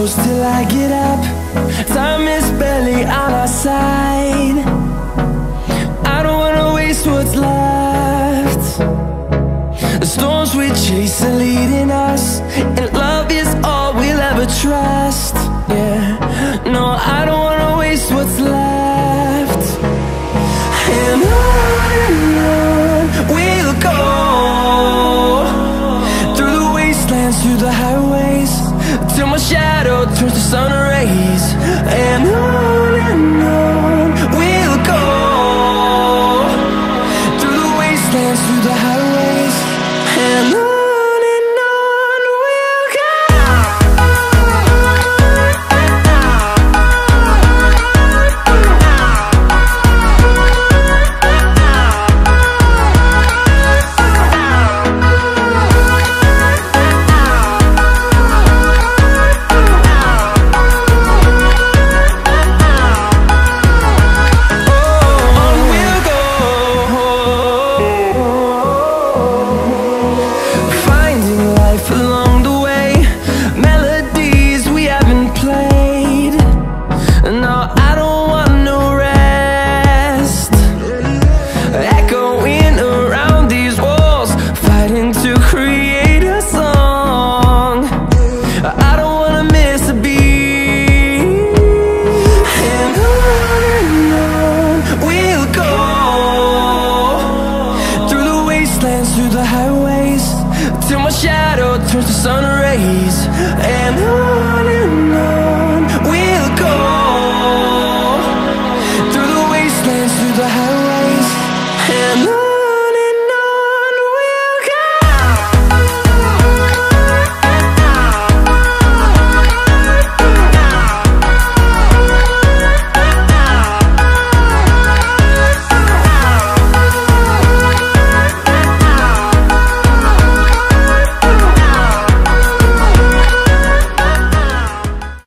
close till I get up. Time is barely on our side. I don't wanna waste what's left. The storms we chase are leading us, and love is all we'll ever trust. Yeah, no, I don't